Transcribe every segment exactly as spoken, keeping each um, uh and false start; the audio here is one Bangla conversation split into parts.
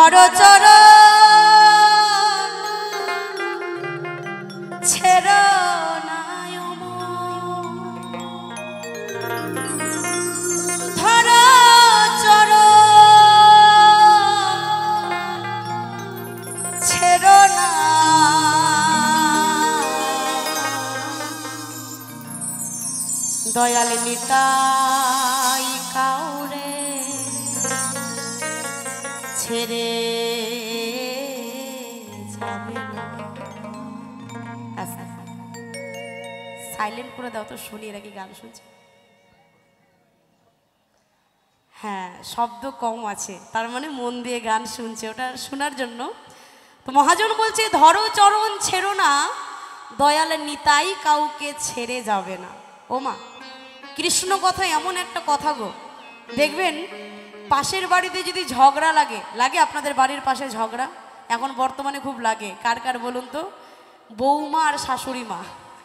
ধর চর ছেড়ো নাই ধর চর ছেড়ো না দয়াল নিতাই কাউরে ছেড়ে যাবে না। সাইলেন্ট করে দাও তো শুনি, এরা কি গান শুনছে? হ্যাঁ, শব্দ কম আছে, তার মানে মন দিয়ে গান শুনছে, ওটা শোনার জন্য। তো মহাজন বলছে ধরো চরণ ছেড়ো না দয়াল নিতাই কাউকে ছেড়ে যাবে না। ও মা, কৃষ্ণ কথা এমন একটা কথা গো, দেখবেন পাশের বাড়িতে যদি ঝগড়া লাগে, লাগে আপনাদের বাড়ির পাশে ঝগড়া এখন বর্তমানে খুব লাগে, কার কার বলুন তো? বৌমা আর শাশুড়ি মা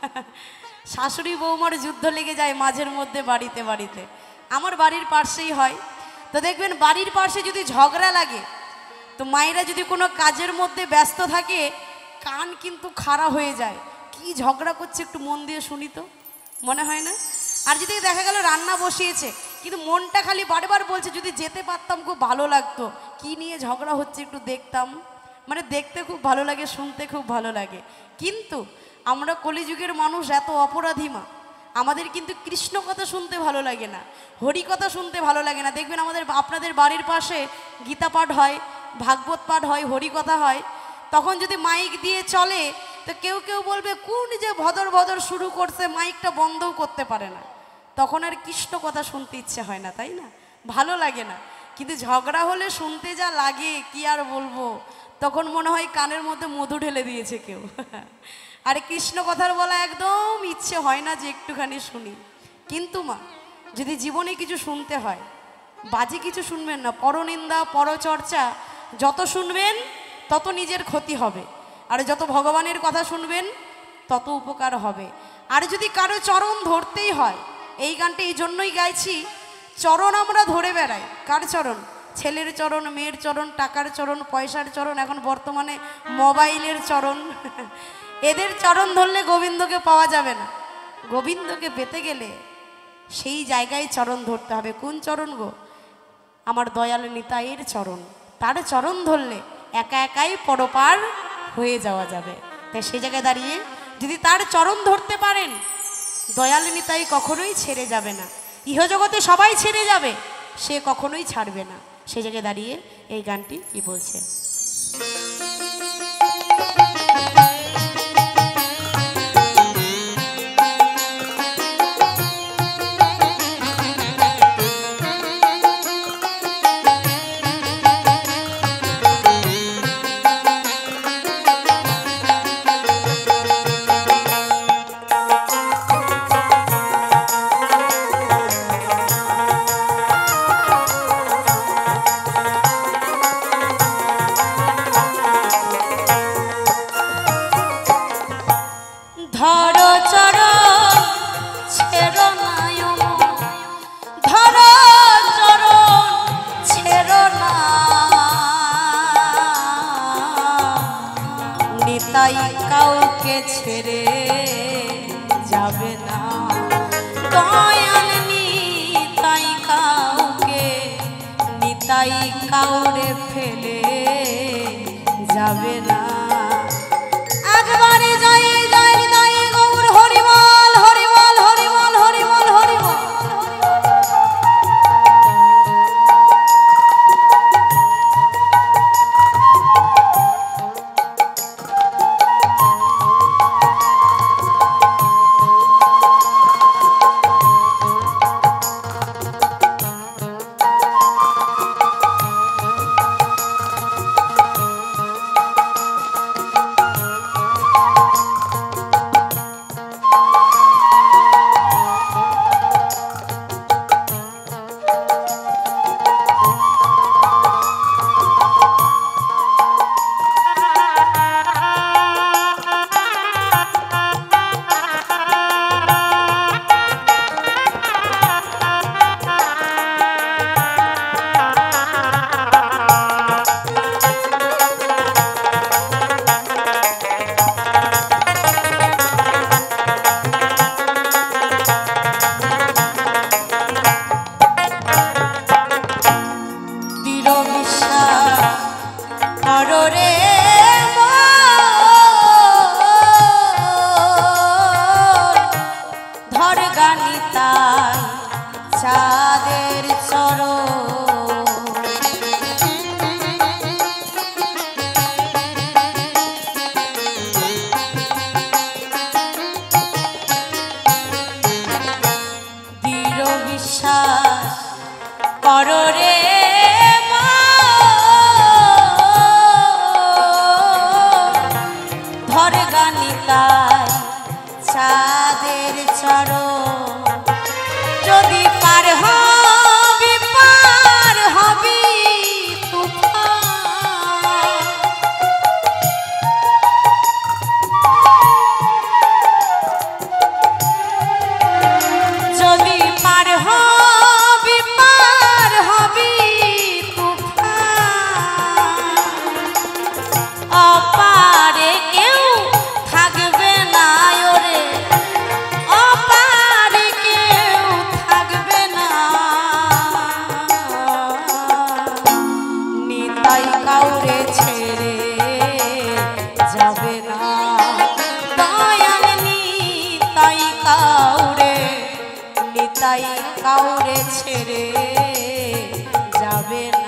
শাশুড়ি বৌমার যুদ্ধ লেগে যায় মাঝের মধ্যে বাড়িতে বাড়িতে। আমার বাড়ির পাশেই হয়। তো দেখবেন বাড়ির পাশে যদি ঝগড়া লাগে, তো মায়েরা যদি কোনো কাজের মধ্যে ব্যস্ত থাকে কান কিন্তু খাড়া হয়ে যায়, কি ঝগড়া করছে একটু মন দিয়ে শুনি তো, মনে হয় না? আর যদি দেখা গেল রান্না বসিয়েছে কিন্তু মনটা খালি বারবার বলছে যদি যেতে পারতাম খুব ভালো লাগতো, কি নিয়ে ঝগড়া হচ্ছে একটু দেখতাম, মানে দেখতে খুব ভালো লাগে, শুনতে খুব ভালো লাগে। কিন্তু আমরা কলিযুগের মানুষ এত অপরাধী মা, আমাদের কিন্তু কৃষ্ণ কথা শুনতে ভালো লাগে না, হরি কথা শুনতে ভালো লাগে না। দেখবেন আমাদের আপনাদের বাড়ির পাশে গীতা পাঠ হয়, ভাগবত পাঠ হয়, হরি কথা হয়, তখন যদি মাইক দিয়ে চলে তো কেউ কেউ বলবে কোন যে ভদর ভদর শুরু করছে, মাইকটা বন্ধও করতে পারে না। তখন আর কৃষ্ণ কথা শুনতে ইচ্ছে হয় না, তাই না? ভালো লাগে না। কিন্তু ঝগড়া হলে শুনতে যা লাগে কি আর বলবো, তখন মনে হয় কানের মধ্যে মধু ঢেলে দিয়েছে কেউ আরে কৃষ্ণ কথার বলা একদম ইচ্ছে হয় না যে একটুখানি শুনি। কিন্তু মা, যদি জীবনে কিছু শুনতে হয় বাজে কিছু শুনবেন না, পরনিন্দা পরচর্চা যত শুনবেন তত নিজের ক্ষতি হবে, আর যত ভগবানের কথা শুনবেন তত উপকার হবে। আর যদি কারো চরণ ধরতেই হয়, এই গানটা এই জন্যই গাইছি, চরণ আমরা ধরে বেড়াই। কার চরণ? ছেলের চরণ, মেয়ের চরণ, টাকার চরণ, পয়সার চরণ, এখন বর্তমানে মোবাইলের চরণ এদের চরণ ধরলে গোবিন্দকে পাওয়া যাবে না। গোবিন্দকে পেতে গেলে সেই জায়গায় চরণ ধরতে হবে। কোন চরণ গো? আমার দয়াল নিতাইয়ের চরণ। তার চরণ ধরলে একা একাই পরপার হয়ে যাওয়া যাবে। তাই সেই জায়গায় দাঁড়িয়ে যদি তার চরণ ধরতে পারেন, দয়াল নিতাই কখনোই ছেড়ে যাবে না। ইহজগতে সবাই ছেড়ে যাবে, সে কখনোই ছাড়বে না। সেই জায়গায় দাঁড়িয়ে এই গানটি কি বলছে? নিতাই কাউকে ছেড়ে যাবে না, দয়াল নিতাই কাউকে, নিতাই কাউরে ফেলে যাবে না। একবারে যাই যাই নিতাই গৌর হরিবল হরিবল হরিবল হরিবল হরিবল। নিতাই চাঁদের চরণ যদি পার হবি পার হবি তুফান যদি পার হবি পার হবি তুফান অপারে কেউ থাকবে না ওরে অপারে কেউ থাকবে না নিতাই কাউরে ছেড়ে যাবে না দয়াল নিতাই কাউরে নিতাই কাউরে ছেড়ে যাবে না।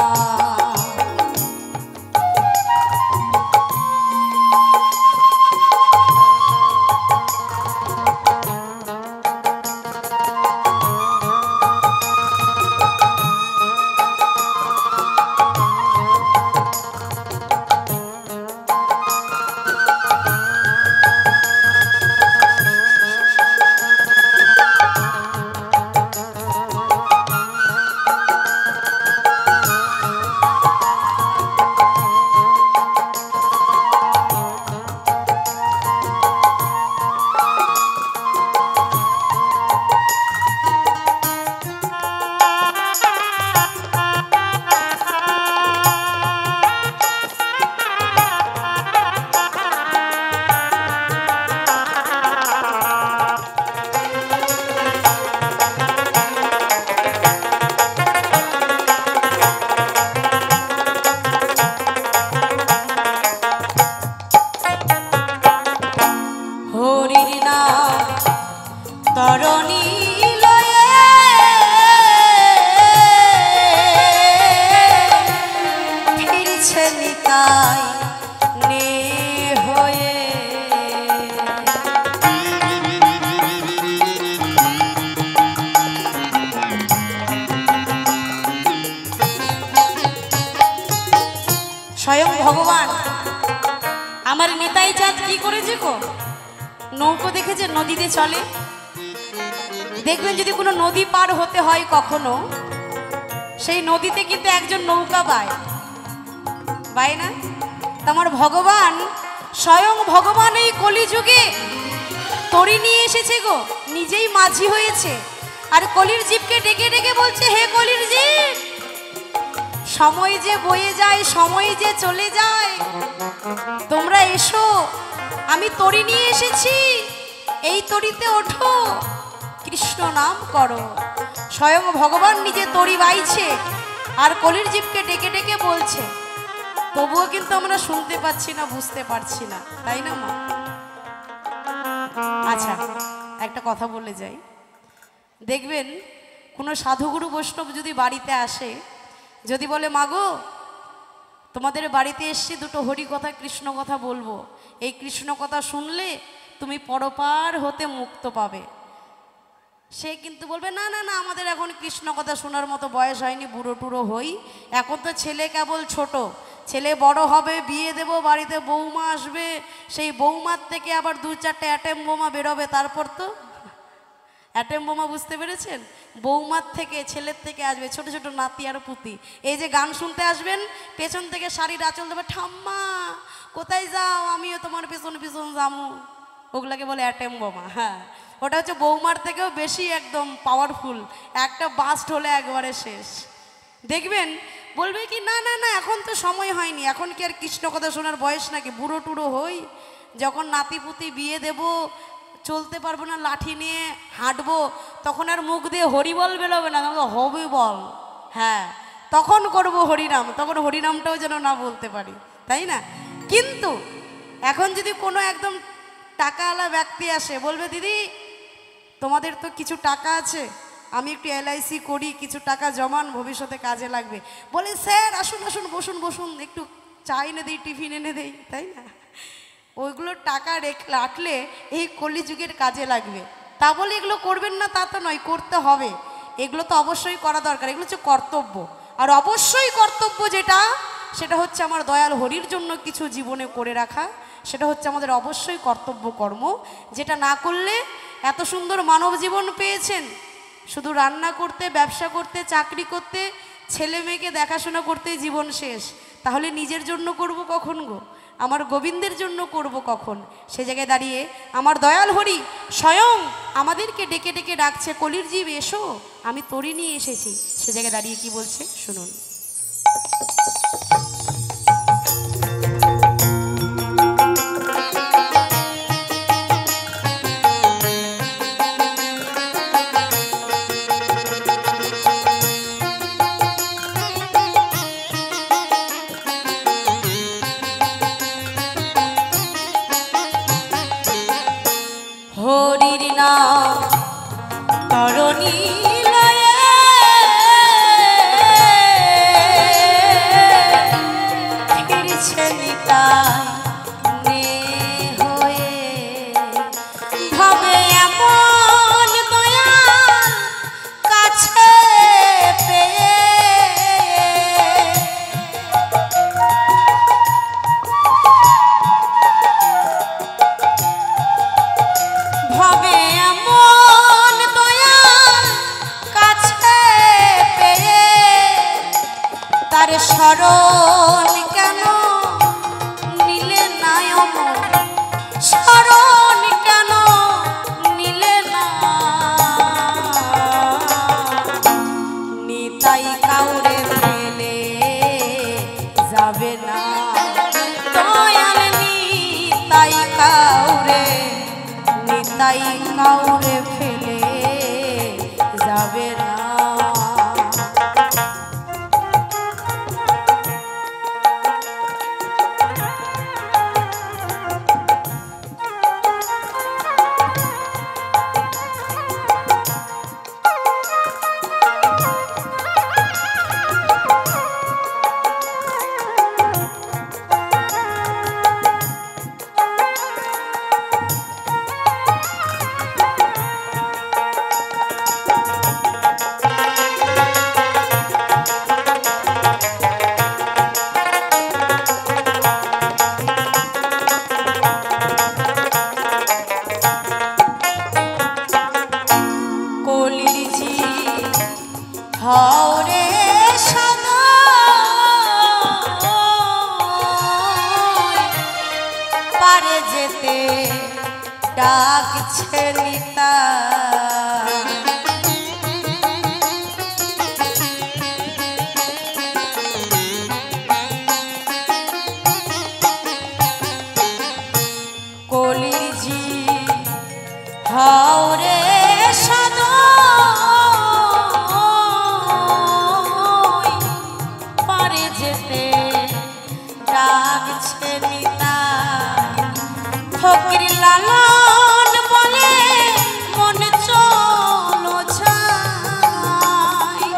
তরণী লয়ে ফিরছে নিতাই নে হয়ে স্বয়ং ভগবান আমার নিতাই চাঁদ কি করেছে গো নৌকো দেখেছে নদীতে চলে দেখবেন যদি কোনো নদী পার হতে হয় কখনো সেই নদীতে কিন্তু একজন নৌকা বায় বায় না তোমার ভগবান স্বয়ং ভগবান এই কলিযুগে তরি নিয়ে এসেছে গো নিজেই মাঝি হয়েছে আর কলির জীবকে ডেকে ডেকে বলছে হে কলির জীব সময় যে বয়ে যায় সময় যে চলে যায় তোমরা এসো আমি তরি নিয়ে এসেছি এই তরিতে ওঠো কৃষ্ণ নাম করো স্বয়ং ভগবান নিজে তরি বাইছে আর কলির জীবকে ডেকে ডেকে বলছে তবুও কিন্তু আমরা শুনতে পাচ্ছি না বুঝতে পারছি না তাই না মা আচ্ছা একটা কথা বলে যাই দেখবেন কোনো সাধুগুরু বৈষ্ণব যদি বাড়িতে আসে যদি বলে মাগো তোমাদের বাড়িতে এসছি দুটো হরি কথা কৃষ্ণ কথা বলবো এই কৃষ্ণ কথা শুনলে তুমি পরপার হতে মুক্ত পাবে সে কিন্তু বলবে না না না আমাদের এখন কৃষ্ণ কথা শোনার মতো বয়স হয়নি বুড়ো টুড়ো হই এখন তো ছেলে কেবল ছোট ছেলে বড় হবে বিয়ে দেব বাড়িতে বৌমা আসবে সেই বৌমার থেকে আবার দু চারটে অ্যাটেম বোমা বেরোবে তারপর তো অ্যাটেম বোমা বুঝতে পেরেছেন বৌমার থেকে ছেলের থেকে আসবে ছোট ছোট নাতি আর পুতি এই যে গান শুনতে আসবেন পেছন থেকে শাড়ির আঁচল দেবে ঠাম্মা কোথায় যাও আমিও তোমার পেছন পেছন যাবো ওগুলাকে বলে অ্যাটেম বোমা হ্যাঁ ওটা হচ্ছে বৌমার থেকেও বেশি একদম পাওয়ারফুল একটা বাস্ট হলে একবারে শেষ দেখবেন বলবে কি না না না এখন তো সময় হয়নি এখন কি আর কৃষ্ণ কথা শোনার বয়স নাকি বুড়ো টুড়ো হই যখন নাতি পুতি বিয়ে দেব চলতে পারবো না লাঠি নিয়ে হাঁটবো তখন আর মুখ দিয়ে হরি বল বেরোবে না হবে বল হ্যাঁ তখন করব হরিনাম তখন হরিনামটাও যেন না বলতে পারি তাই না কিন্তু এখন যদি কোনো একদম টাকাওয়ালা ব্যক্তি আসে বলবে দিদি তোমাদের তো কিছু টাকা আছে আমি একটু এলআইসি করি কিছু টাকা জমান ভবিষ্যতে কাজে লাগবে বলে স্যার আসুন আসুন বসুন বসুন একটু চা এনে দিই টিফিন এনে দেই তাই না ওইগুলো টাকা রেখে রাখলে এই কলিযুগের কাজে লাগবে তা বলে এগুলো করবেন না তা তো নয় করতে হবে এগুলো তো অবশ্যই করা দরকার এগুলো হচ্ছে কর্তব্য আর অবশ্যই কর্তব্য যেটা সেটা হচ্ছে আমার দয়াল হরির জন্য কিছু জীবনে করে রাখা সেটা হচ্ছে আমাদের অবশ্যই কর্তব্য কর্ম, যেটা না করলে এত সুন্দর মানব জীবন পেয়েছেন, শুধু রান্না করতে, ব্যবসা করতে, চাকরি করতে, ছেলে মেয়েকে দেখাশোনা করতেই জীবন শেষ, তাহলে নিজের জন্য করব কখন গো? আমার গোবিন্দের জন্য করব কখন? সে জায়গায় দাঁড়িয়ে আমার দয়াল হরি স্বয়ং আমাদেরকে ডেকে ডেকে ডাকছে, কলির জীব এসো, আমি তরি নিয়ে এসেছি। সে জায়গায় দাঁড়িয়ে কি বলছে শুনুন। হরির নাম তরণী লয়ে ফিরছে নিতাই নে হয়ে, ভাবে এমন দয়া কাছে পেয়ে, ভাবে এমন দয়া কাছে পেয়ে, তার স্মরণ কেন নিলে না অমন, স্মরণ কেন নিলে না, নিতাই কাউরে ফেলে যাবে না, দয়াল নিতাই কাউরে, নিতাই কাউরে ফেলে যাবে না। হরে সদা পারে যেতে ডাকছে নিতাই, কলির জি হরে সদা ডাকছে নিতাই, ফকির লালন বলে মন চলো যাই,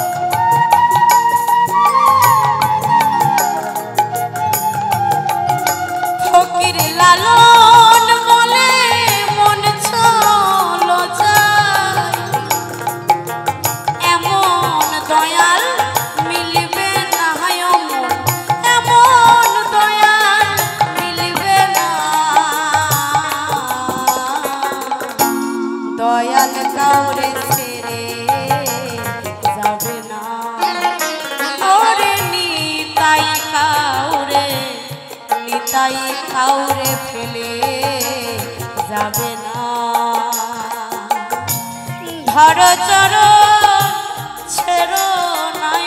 ফকির লালন বলে মন চলো যাই, এমন দয়াল মিলবে না, এমন দয়াল মিলবে না, দয়াল কাউরে ছেড়ে যাবে না, ওরে নিতাই কাউরে, নিতাই কাউরে ফেলে যাবে না, ধর চরণ ছেড়ো নাই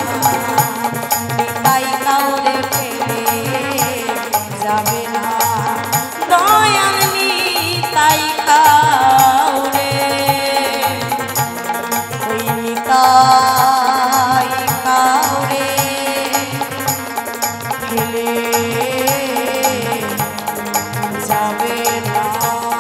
যাবে না। নিতাই কাউরে ফেলে যাবে না।